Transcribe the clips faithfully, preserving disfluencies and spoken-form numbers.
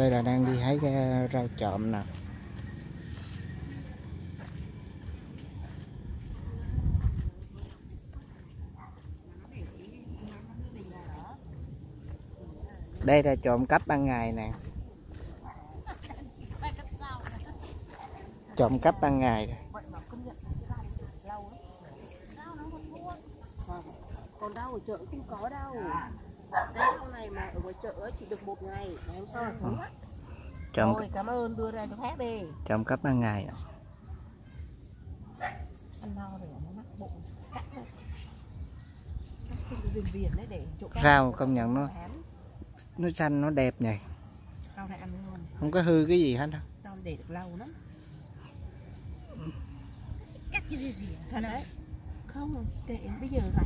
Đây là đang đi hái rau trộm nè. Đây là trộm cắp ban ngày nè. Trộm cắp ban ngày. Còn rau ở chợ không có đâu. Cái rau này mà ở ngoài chợ chỉ được một ngày, ngày hôm sau là thối quá. Trộm... Rồi, cảm ơn, đưa ra cho khác đi. Trộm cắp ban ngày. Ăn no rồi nó mắc bụng. Cắt thôi. Viền viền đấy để chỗ rau công nhận nó nó xanh nó đẹp nhỉ. Rau này ăn ngon. Không có hư cái gì hết đâu. Rau để được lâu lắm. Cắt cái gì gì thật đấy. Không, để bây giờ rảnh.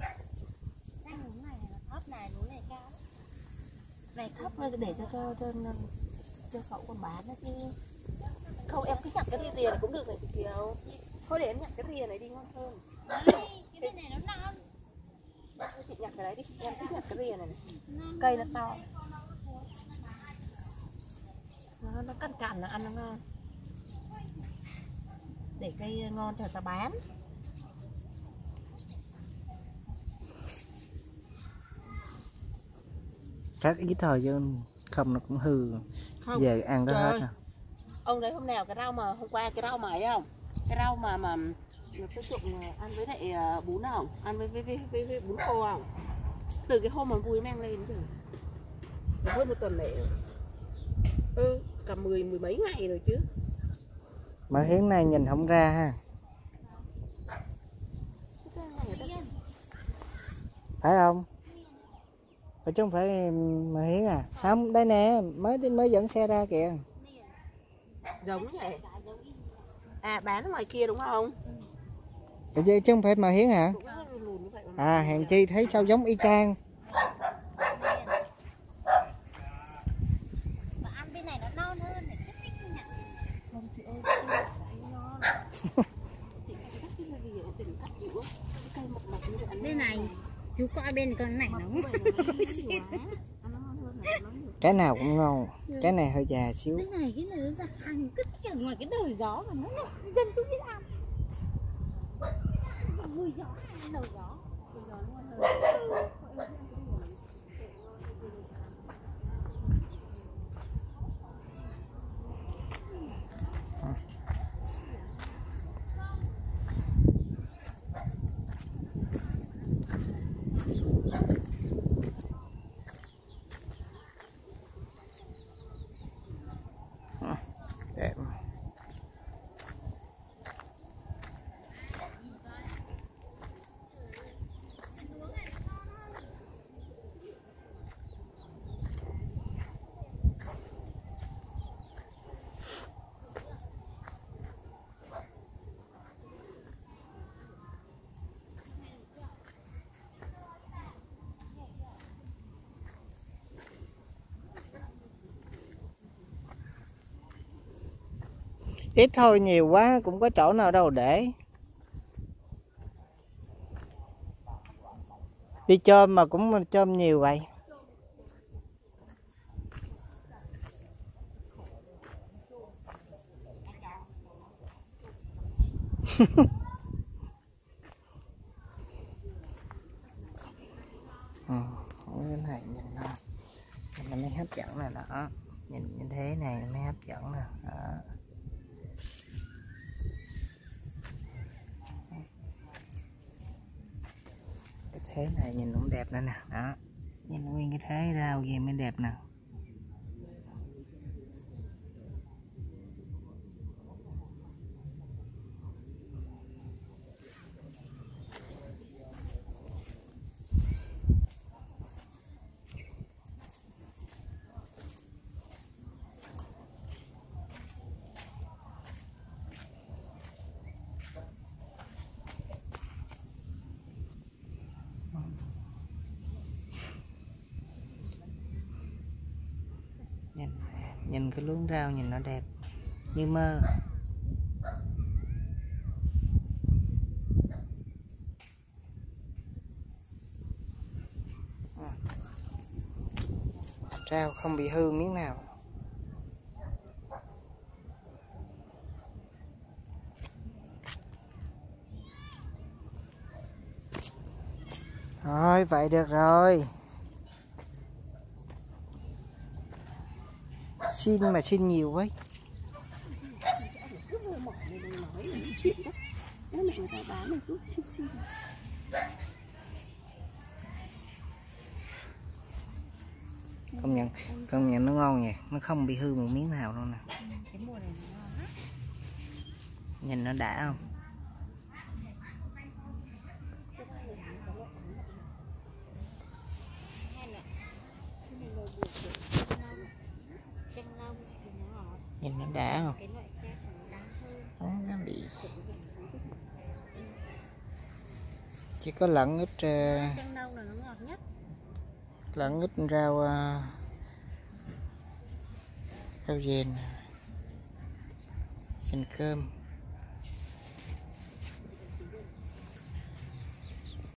Này thấp để cho cho cho cho cậu còn bán đó chứ. Không, em cứ nhặt cái rìa này cũng được này chị Kiều. Thôi để em nhặt cái rìa này đi ngon hơn. Cái bên này nó non. Chị nhặt cái đấy đi, em cứ nhặt cái rìa này, này. Cây nó to. Nó nó cằn cằn nó ăn nó ngon. Để cây ngon cho người ta bán. Rất ít thôi chứ không nó cũng hư. Không, về ăn có hết nè. Ông đấy hôm nào cái rau mà hôm qua cái rau mà ấy không? Cái rau mà mà cái trụng ăn với lại bún không? Ăn với với, với, với, với bún khô không? Từ cái hôm mà vui mang lên chứ. Hơn một tuần lễ. Ừ, cả mười mười mấy ngày rồi chứ. Mà Hiến này nhìn không ra ha. Phải không? Phải chứ không phải mà Hiến à? Không, đây nè, mới mới dẫn xe ra kìa. Giống vậy. À bán ở ngoài kia đúng không? Ừ. Chứ, chứ không phải mà Hiến hả? À hèn chi thấy sao giống y chang. Ăn bên này nó non hơn này, kích thích nhỉ. Không chị ơi, ngon. Bên này chú coi bên con này nóng. Cái nào cũng ngon, cái này hơi già xíu. Cái này cái này nó ra ăn cứ ở ngoài cái đời gió mà nó dân cứ biết ăn. Vui gió ăn đầu gió. Đầu gió ngon hơn. Đẹp. Ít thôi, nhiều quá cũng có chỗ nào đâu để. Đi chôm mà cũng chôm nhiều vậy. Ừ, cái này nhìn nó, nó mới hấp dẫn nè đó. Nhìn như thế này mới hấp dẫn nè. Đó. Cái thế này nhìn cũng đẹp nữa nè. Đó. Nhìn nguyên cái thế rau gì mới đẹp nè. Nhìn, nhìn cái luống rau nhìn nó đẹp như mơ. Rau không bị hư miếng nào. Thôi vậy được rồi. Xin mà xin nhiều quá. Cứ vừa mỏ này đừng nói là chuyện đó. Nếu mà người ta bán này cứ xin xin. Công nhận, công nhận nó ngon nha, nó không bị hư một miếng nào đâu nè. Cái mùa này nó ngon lắm. Nhìn nó đã không? Chanh lông thì nó ngọt. Nhìn nó đã không? Cái loại khác nó đắng hơn. Đó, nó bị chỉ có lẫn ít uh, Chanh lông là nó ngọt nhất. lẫn ít rau uh, rau dền, dền cơm.